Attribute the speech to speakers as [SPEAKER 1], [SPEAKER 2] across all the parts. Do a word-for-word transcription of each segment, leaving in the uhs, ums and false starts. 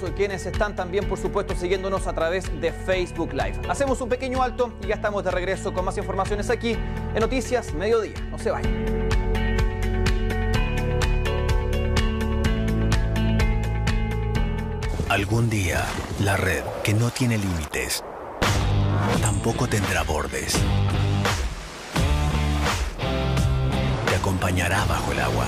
[SPEAKER 1] quienes están también, por supuesto, siguiéndonos a través de Facebook Live. Hacemos un pequeño alto y ya estamos de regreso con más informaciones aquí en Noticias Mediodía. No se vayan.
[SPEAKER 2] Algún día, la red, que no tiene límites, tampoco tendrá bordes. Te acompañará bajo el agua.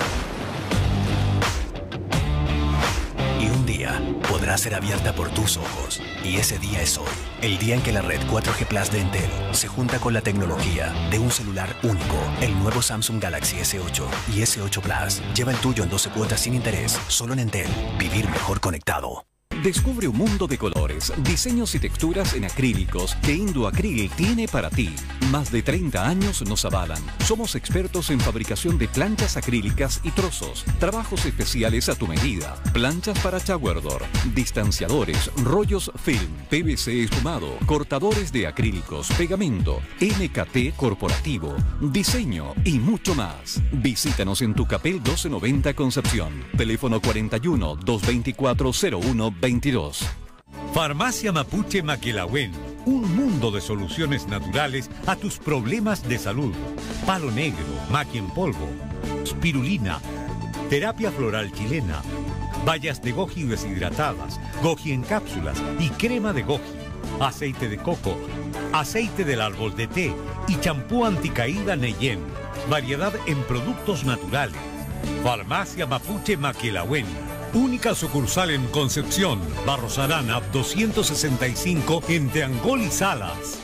[SPEAKER 2] Y un día podrá ser abierta por tus ojos. Y ese día es hoy. El día en que la red cuatro G Plus de Entel se junta con la tecnología de un celular único. El nuevo Samsung Galaxy S ocho y S ocho Plus. Lleva el tuyo en doce cuotas sin interés. Solo en Entel. Vivir mejor conectado.
[SPEAKER 3] Descubre un mundo de colores, diseños y texturas en acrílicos que Indoacryl tiene para ti. Más de treinta años nos avalan. Somos expertos en fabricación de planchas acrílicas y trozos, trabajos especiales a tu medida, planchas para shower door, distanciadores, rollos film, P V C espumado, cortadores de acrílicos, pegamento, M K T corporativo, diseño y mucho más. Visítanos en Tucapel doce noventa Concepción. Teléfono cuarenta y uno, doscientos veinticuatro, cero uno veintidós.
[SPEAKER 4] Farmacia Mapuche Maquilahuén. Un mundo de soluciones naturales a tus problemas de salud. Palo negro, maqui en polvo, spirulina, terapia floral chilena, bayas de goji deshidratadas, goji en cápsulas y crema de goji, aceite de coco, aceite del árbol de té y champú anticaída Neyen. Variedad en productos naturales. Farmacia Mapuche Maquilahuén. Única sucursal en Concepción, Barros Arana doscientos sesenta y cinco entre Angol y Salas.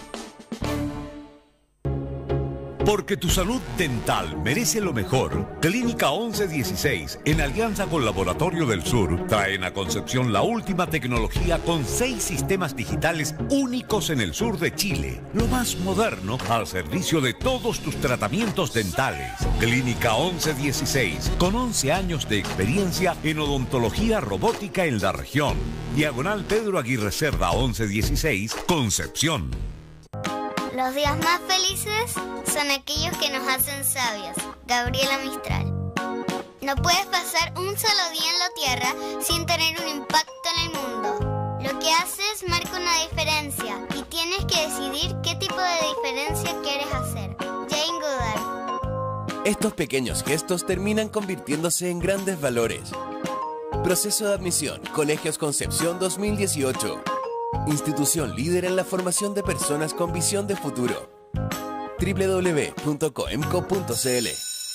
[SPEAKER 4] Porque tu salud dental merece lo mejor, Clínica once dieciséis, en alianza con Laboratorio del Sur, traen a Concepción la última tecnología con seis sistemas digitales únicos en el sur de Chile. Lo más moderno al servicio de todos tus tratamientos dentales. Clínica once dieciséis, con once años de experiencia en odontología robótica en la región. Diagonal Pedro Aguirre Cerda once dieciséis, Concepción.
[SPEAKER 5] Los días más felices son aquellos que nos hacen sabios. Gabriela Mistral. No puedes pasar un solo día en la Tierra sin tener un impacto en el mundo. Lo que haces marca una diferencia y tienes que decidir qué tipo de diferencia quieres hacer. Jane Goodall.
[SPEAKER 6] Estos pequeños gestos terminan convirtiéndose en grandes valores. Proceso de admisión, Colegios Concepción dos mil dieciocho. Institución líder en la formación de personas con visión de futuro. doble u doble u doble u punto coemco punto c l.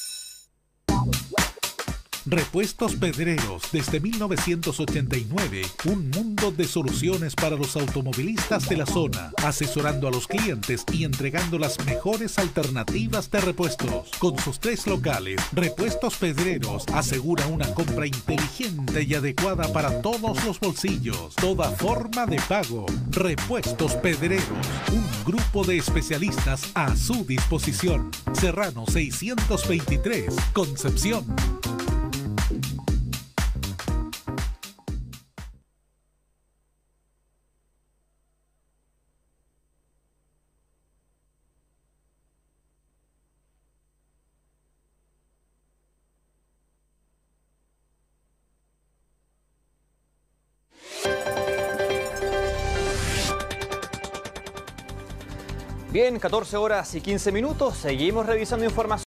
[SPEAKER 7] Repuestos Pedreros, desde mil novecientos ochenta y nueve, un mundo de soluciones para los automovilistas de la zona, asesorando a los clientes y entregando las mejores alternativas de repuestos. Con sus tres locales, Repuestos Pedreros asegura una compra inteligente y adecuada para todos los bolsillos, toda forma de pago. Repuestos Pedreros, un grupo de especialistas a su disposición. Serrano seiscientos veintitrés, Concepción.
[SPEAKER 1] Bien, catorce horas y quince minutos. Seguimos revisando información.